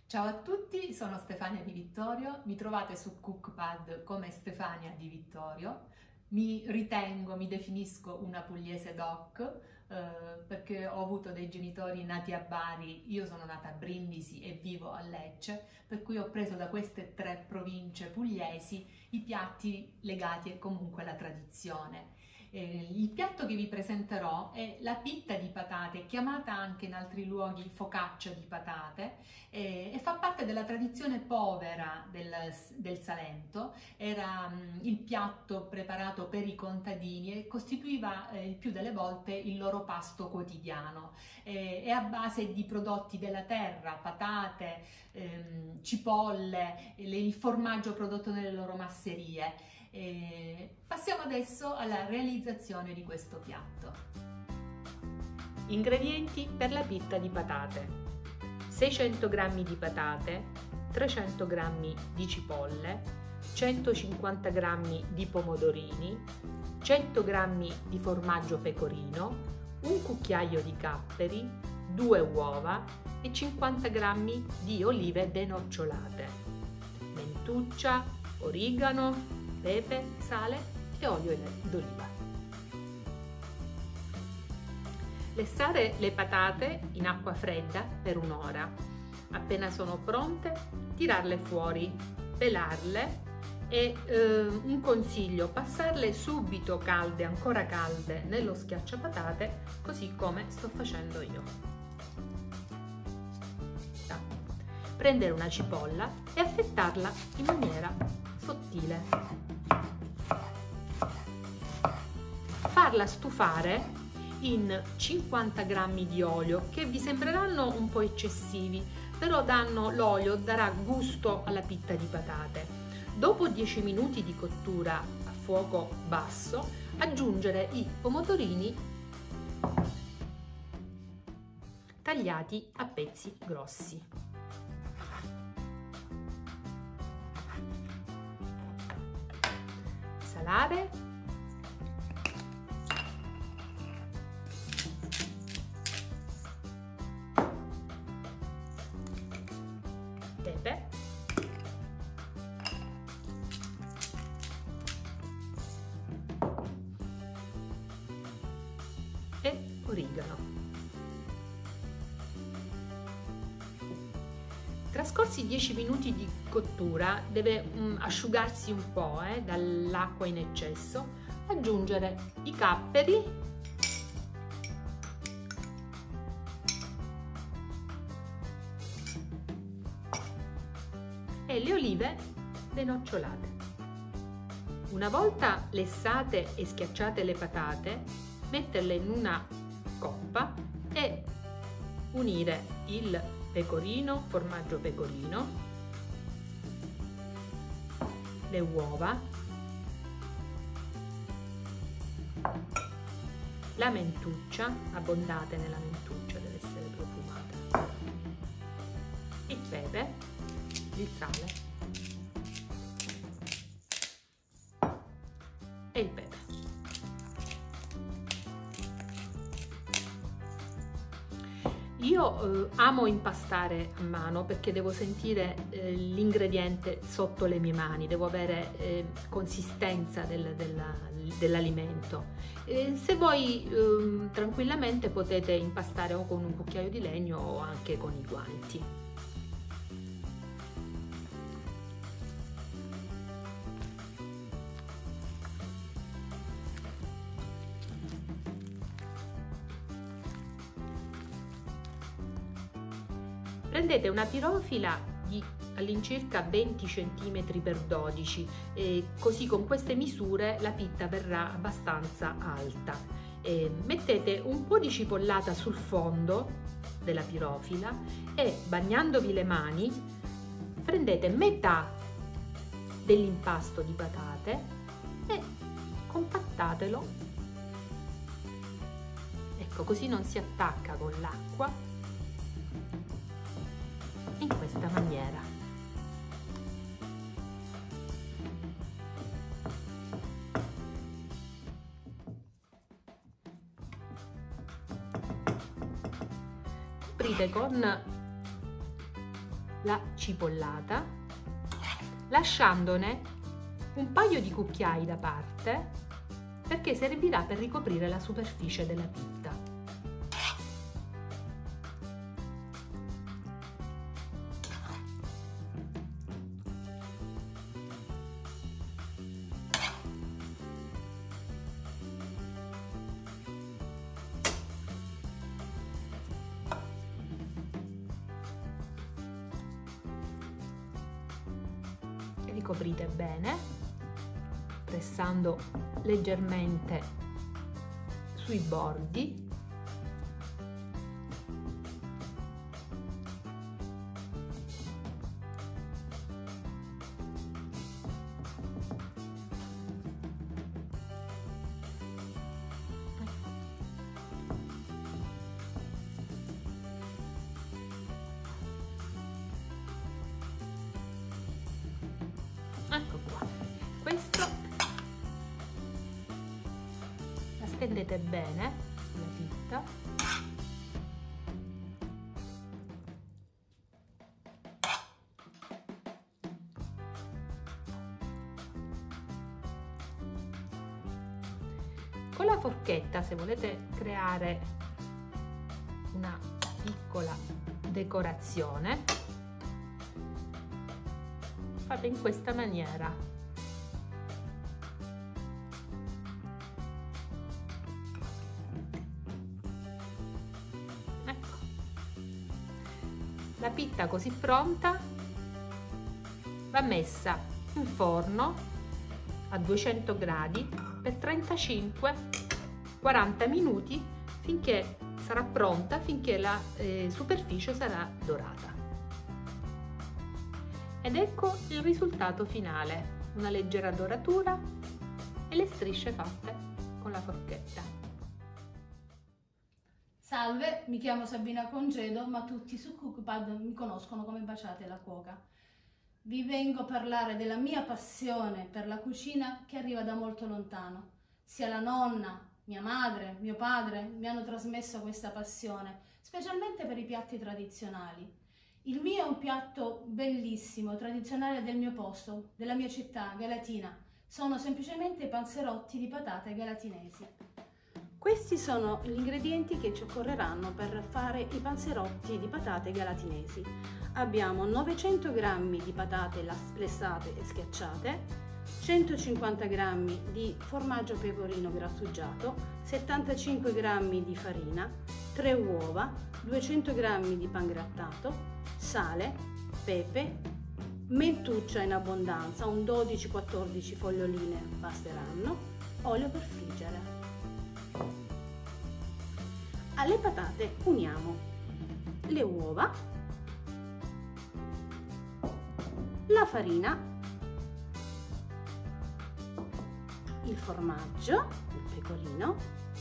Ciao a tutti, sono Stefania Di Vittorio, mi trovate su Cookpad come Stefania Di Vittorio. Mi definisco una pugliese doc perché ho avuto dei genitori nati a Bari, io sono nata a Brindisi e vivo a Lecce, per cui ho preso da queste tre province pugliesi i piatti legati comunque alla tradizione. Il piatto che vi presenterò è la pitta di patate, chiamata anche in altri luoghi focaccia di patate, e fa parte della tradizione povera del Salento. Era il piatto preparato per i contadini e costituiva il più delle volte il loro pasto quotidiano. È a base di prodotti della terra, patate, cipolle, il formaggio prodotto nelle loro masserie. Passiamo adesso alla realizzazione di questo piatto. Ingredienti per la pitta di patate: 600 g di patate, 300 g di cipolle, 150 g di pomodorini, 100 g di formaggio pecorino, un cucchiaio di capperi, 2 uova e 50 g di olive denocciolate, mentuccia, origano, pepe, sale e olio d'oliva. Lessare le patate in acqua fredda per un'ora. Appena sono pronte, tirarle fuori, pelarle e un consiglio: passarle subito calde, ancora calde, nello schiacciapatate, così come sto facendo io. Prendere una cipolla e affettarla in maniera sottile. Farla stufare in 50 g di olio, che vi sembreranno un po' eccessivi, però l'olio darà gusto alla pitta di patate. Dopo 10 minuti di cottura a fuoco basso, aggiungere i pomodorini tagliati a pezzi grossi. Salare, pepe e origano. Trascorsi 10 minuti di cottura, deve asciugarsi un po' dall'acqua in eccesso. Aggiungere i capperi e le olive denocciolate. Una volta lessate e schiacciate le patate, metterle in una coppa e unire il pecorino, formaggio pecorino, le uova, la mentuccia, abbondate nella mentuccia, deve essere profumata, il pepe, il sale e il pepe. Io amo impastare a mano perché devo sentire l'ingrediente sotto le mie mani, devo avere consistenza dell'alimento. Se voi tranquillamente potete impastare o con un cucchiaio di legno o anche con i guanti. Prendete una pirofila di all'incirca 20 cm x 12 e così con queste misure la pitta verrà abbastanza alta. Mettete un po' di cipollata sul fondo della pirofila e, bagnandovi le mani, prendete metà dell'impasto di patate e compattatelo, ecco, così non si attacca con l'acqua, in questa maniera. Coprite con la cipollata, lasciandone un paio di cucchiai da parte perché servirà per ricoprire la superficie della pitta. Ricoprite bene, pressando leggermente sui bordi. Ecco qua, questo la stendete bene sulla pitta. Con la forchetta, se volete creare una piccola decorazione, fate in questa maniera. Ecco. La pitta così pronta va messa in forno a 200 gradi per 35-40 minuti finché sarà pronta, finché la superficie sarà dorata. Ed ecco il risultato finale, una leggera doratura e le strisce fatte con la forchetta. Salve, mi chiamo Sabina Congedo, ma tutti su Cookpad mi conoscono come Baciate la Cuoca. Vi vengo a parlare della mia passione per la cucina che arriva da molto lontano. Sia la nonna, mia madre, mio padre mi hanno trasmesso questa passione, specialmente per i piatti tradizionali. Il mio è un piatto bellissimo, tradizionale del mio posto, della mia città, Galatina. Sono semplicemente i panzerotti di patate galatinesi. Questi sono gli ingredienti che ci occorreranno per fare i panzerotti di patate galatinesi. Abbiamo 900 g di patate lessate e schiacciate, 150 g di formaggio pecorino grattugiato, 75 g di farina, 3 uova, 200 g di pangrattato, sale, pepe, mentuccia in abbondanza, un 12-14 foglioline basteranno, olio per friggere. Alle patate uniamo le uova, la farina, il formaggio, il pecorino,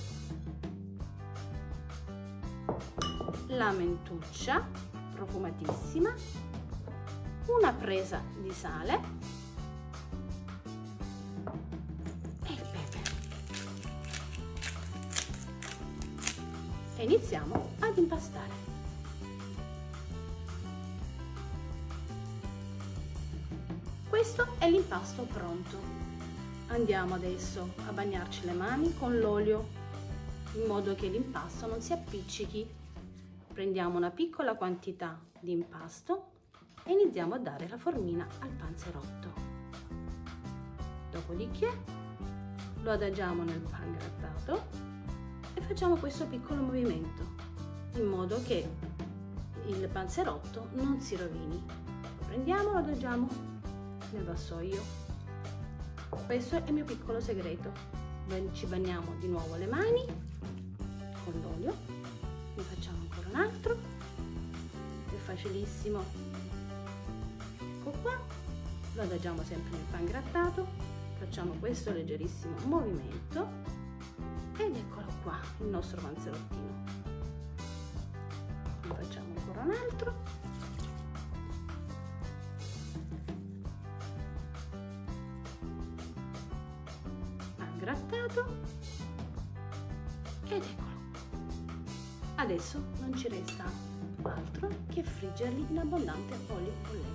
la mentuccia profumatissima, una presa di sale e il pepe. E iniziamo ad impastare. Questo è l'impasto pronto. Andiamo adesso a bagnarci le mani con l'olio in modo che l'impasto non si appiccichi. Prendiamo una piccola quantità di impasto e iniziamo a dare la formina al panzerotto. Dopodiché lo adagiamo nel pangrattato e facciamo questo piccolo movimento in modo che il panzerotto non si rovini. Lo prendiamo e lo adagiamo nel vassoio. Questo è il mio piccolo segreto. Ci bagniamo di nuovo le mani con l'olio, ne facciamo ancora un altro, è facilissimo. Ecco qua, lo adagiamo sempre nel pangrattato, facciamo questo leggerissimo movimento ed eccolo qua il nostro panzerottino. Ne facciamo ancora un altro. Pangrattato ed eccolo. Adesso non ci resta altro che friggerli in abbondante olio bollente.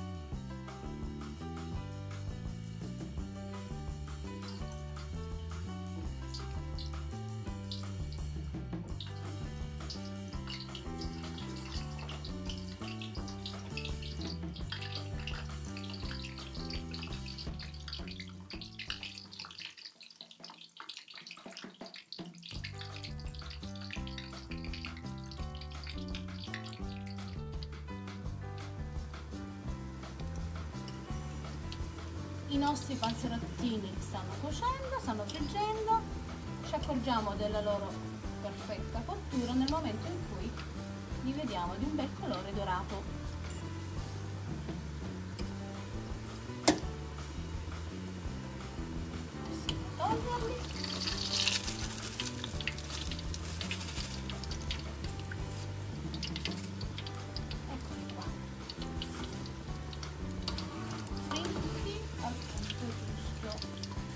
I nostri panzerottini stanno cuocendo, stanno friggendo, ci accorgiamo della loro perfetta cottura nel momento in cui li vediamo di un bel colore dorato. Possiamo toglierli. Eccoli qua. Fritti al punto giusto.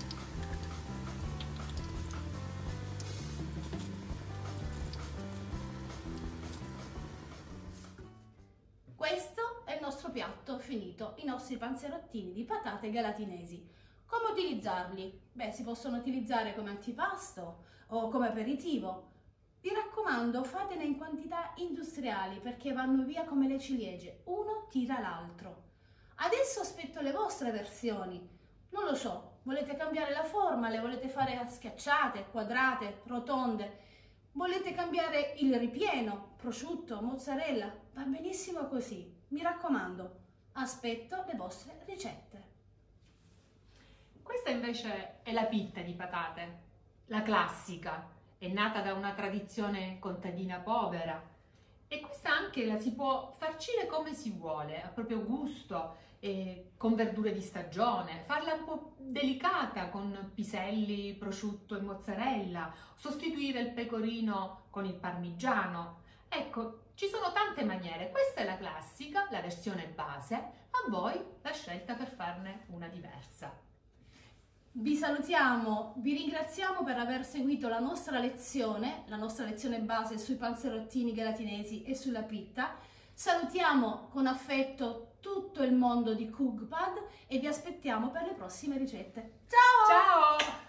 Questo è il nostro piatto finito, i nostri panzerottini di patate galatinesi. Come utilizzarli? Beh, si possono utilizzare come antipasto o come aperitivo. Vi raccomando, fatene in quantità industriali perché vanno via come le ciliegie, uno tira l'altro. Adesso aspetto le vostre versioni. Non lo so, volete cambiare la forma, le volete fare a schiacciate, quadrate, rotonde? Volete cambiare il ripieno, prosciutto, mozzarella? Va benissimo così. Mi raccomando, aspetto le vostre ricette. Questa invece è la pitta di patate, la classica, è nata da una tradizione contadina povera e questa anche la si può farcire come si vuole, a proprio gusto, con verdure di stagione, farla un po' delicata con piselli, prosciutto e mozzarella, sostituire il pecorino con il parmigiano. Ecco, ci sono tante maniere, questa è la classica, la versione base, a voi la scelta per farne una diversa. Vi salutiamo, vi ringraziamo per aver seguito la nostra lezione base sui panzerottini galatinesi e sulla pitta. Salutiamo con affetto tutto il mondo di Cookpad e vi aspettiamo per le prossime ricette. Ciao! Ciao!